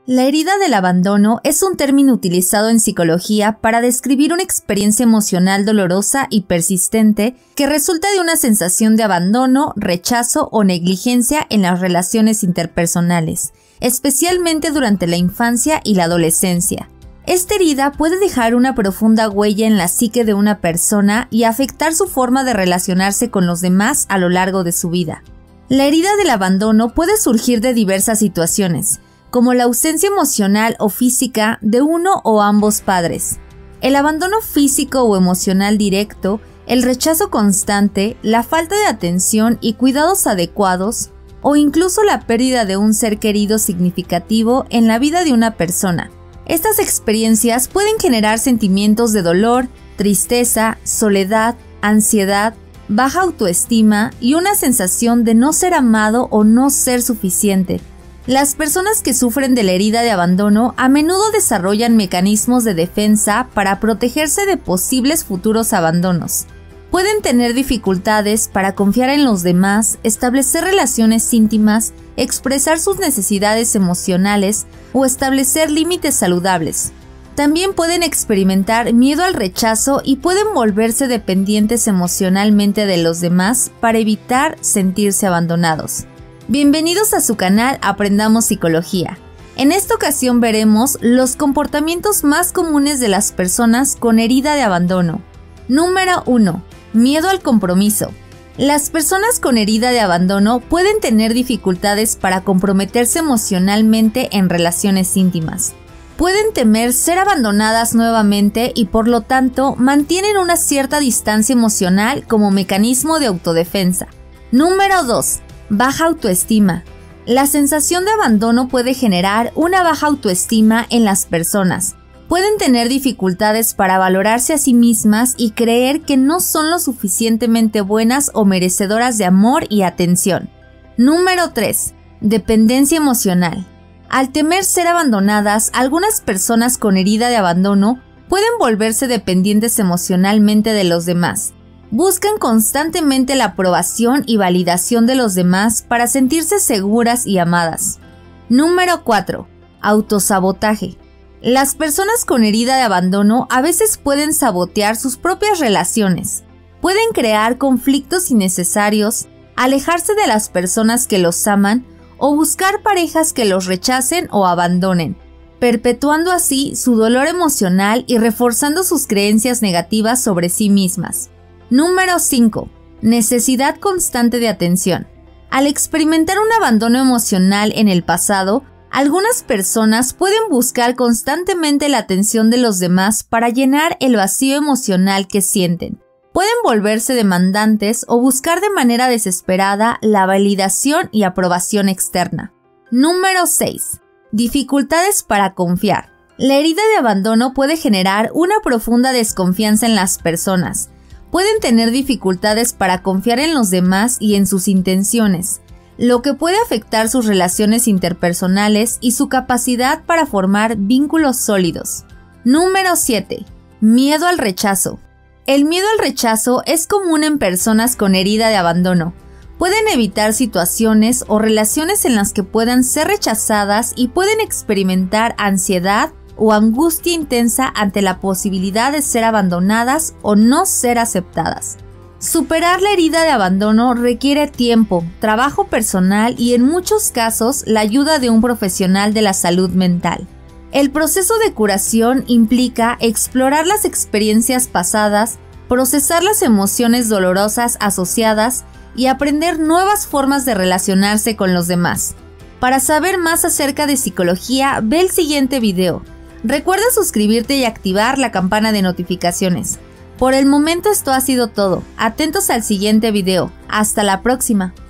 La herida del abandono es un término utilizado en psicología para describir una experiencia emocional dolorosa y persistente que resulta de una sensación de abandono, rechazo o negligencia en las relaciones interpersonales, especialmente durante la infancia y la adolescencia. Esta herida puede dejar una profunda huella en la psique de una persona y afectar su forma de relacionarse con los demás a lo largo de su vida. La herida del abandono puede surgir de diversas situaciones, como la ausencia emocional o física de uno o ambos padres, el abandono físico o emocional directo, el rechazo constante, la falta de atención y cuidados adecuados, o incluso la pérdida de un ser querido significativo en la vida de una persona. Estas experiencias pueden generar sentimientos de dolor, tristeza, soledad, ansiedad, baja autoestima y una sensación de no ser amado o no ser suficiente. Las personas que sufren de la herida de abandono a menudo desarrollan mecanismos de defensa para protegerse de posibles futuros abandonos. Pueden tener dificultades para confiar en los demás, establecer relaciones íntimas, expresar sus necesidades emocionales o establecer límites saludables. También pueden experimentar miedo al rechazo y pueden volverse dependientes emocionalmente de los demás para evitar sentirse abandonados. Bienvenidos a su canal Aprendamos Psicología. En esta ocasión veremos los comportamientos más comunes de las personas con herida de abandono. Número 1. Miedo al compromiso. Las personas con herida de abandono pueden tener dificultades para comprometerse emocionalmente en relaciones íntimas. Pueden temer ser abandonadas nuevamente y por lo tanto mantienen una cierta distancia emocional como mecanismo de autodefensa. Número 2. Baja autoestima. La sensación de abandono puede generar una baja autoestima en las personas. Pueden tener dificultades para valorarse a sí mismas y creer que no son lo suficientemente buenas o merecedoras de amor y atención. Número 3. Dependencia emocional. Al temer ser abandonadas, algunas personas con herida de abandono pueden volverse dependientes emocionalmente de los demás. Buscan constantemente la aprobación y validación de los demás para sentirse seguras y amadas. Número 4. Autosabotaje. Las personas con herida de abandono a veces pueden sabotear sus propias relaciones. Pueden crear conflictos innecesarios, alejarse de las personas que los aman o buscar parejas que los rechacen o abandonen, perpetuando así su dolor emocional y reforzando sus creencias negativas sobre sí mismas. Número 5. Necesidad constante de atención. Al experimentar un abandono emocional en el pasado, algunas personas pueden buscar constantemente la atención de los demás para llenar el vacío emocional que sienten. Pueden volverse demandantes o buscar de manera desesperada la validación y aprobación externa. Número 6. Dificultades para confiar. La herida de abandono puede generar una profunda desconfianza en las personas. Pueden tener dificultades para confiar en los demás y en sus intenciones, lo que puede afectar sus relaciones interpersonales y su capacidad para formar vínculos sólidos. Número 7. Miedo al rechazo. El miedo al rechazo es común en personas con herida de abandono. Pueden evitar situaciones o relaciones en las que puedan ser rechazadas y pueden experimentar ansiedad o angustia intensa ante la posibilidad de ser abandonadas o no ser aceptadas. Superar la herida de abandono requiere tiempo, trabajo personal y en muchos casos la ayuda de un profesional de la salud mental. El proceso de curación implica explorar las experiencias pasadas, procesar las emociones dolorosas asociadas y aprender nuevas formas de relacionarse con los demás. Para saber más acerca de psicología, ve el siguiente video. Recuerda suscribirte y activar la campana de notificaciones. Por el momento esto ha sido todo. Atentos al siguiente video. Hasta la próxima.